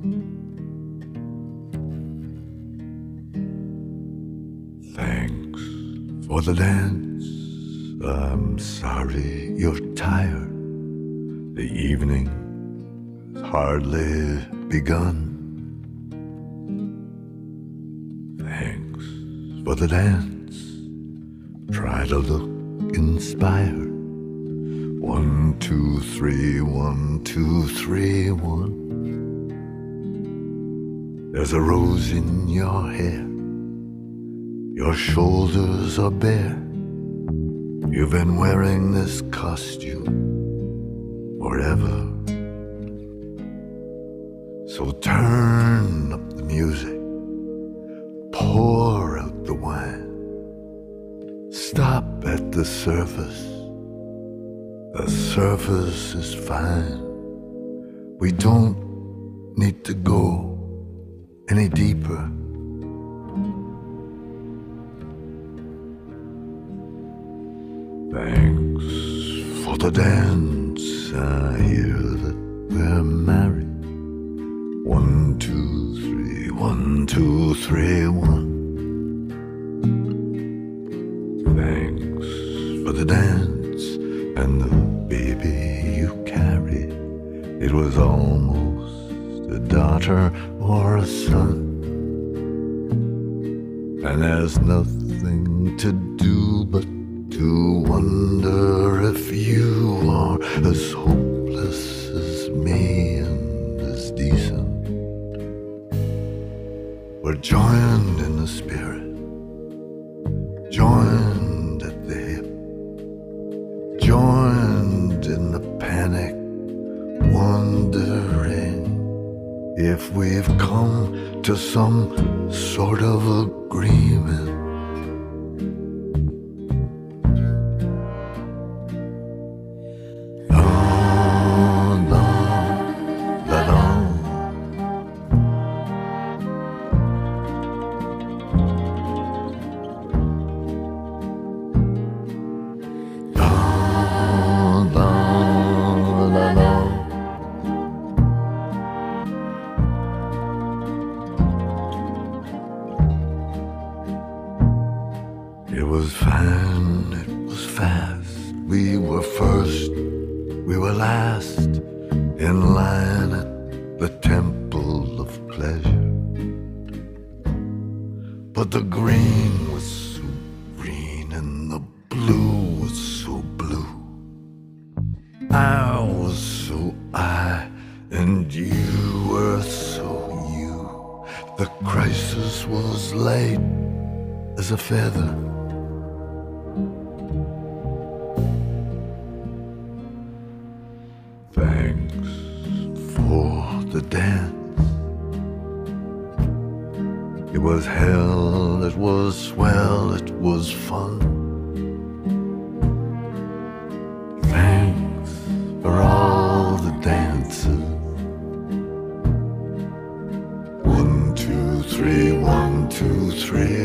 Thanks for the dance. I'm sorry you're tired. The evening has hardly begun. Thanks for the dance. Try to look inspired. 1, 2, 3, 1, 2, 3, 1. There's a rose in your hair. Your shoulders are bare. You've been wearing this costume forever. So turn up the music, pour out the wine. Stop at the surface. The surface is fine. We don't need to go any deeper. Thanks for the dance. I hear that we're married. 1, 2, 3, 1, 2, 3, 1. Thanks for the dance and the baby you carried. It was almost a daughter or a son. And there's nothing to do but to wonder if you are as hopeless as me and as decent. We're joined in the spirit, joined at the hip, joined in the panic, wondering if we've come to some sort of agreement. It was fine, it was fast. We were first, we were last, in line at the temple of pleasure. But the green was so green and the blue was so blue. I was so I and you were so you. The crisis was light as a feather. Thanks for the dance. It was hell, it was swell, it was fun. Thanks for all the dances. 1, 2, 3, 1, 2, 3.